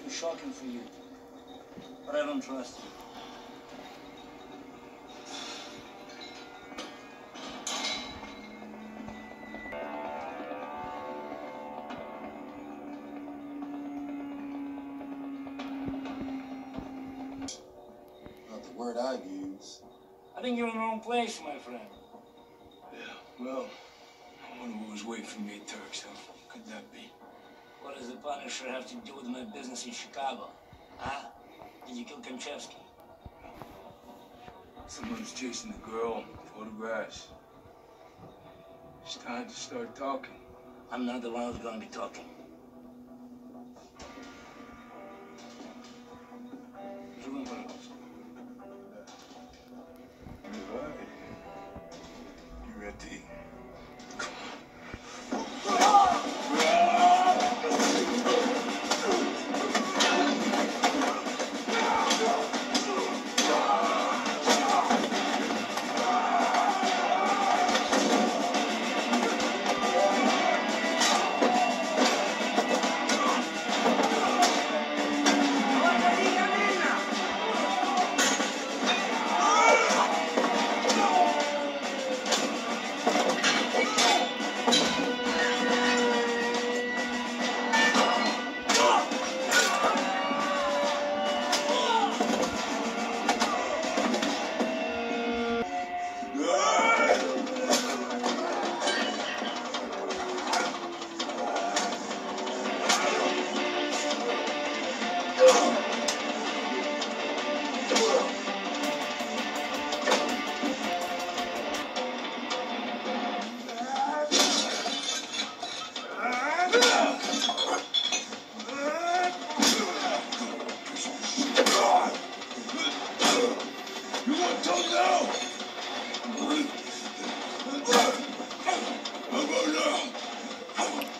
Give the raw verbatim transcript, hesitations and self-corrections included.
too shocking for you. But I don't trust you. Not the word I'd use. I think you're in the wrong place, my friend. Yeah, well, I wonder what was waiting for me at Turk's. How could that be? What does the Punisher have to do with my business in Chicago? Huh? Did you kill Konchevsky? Someone's chasing the girl, photographs. It's time to start talking. I'm not the one who's going to be talking. You ready? How about now?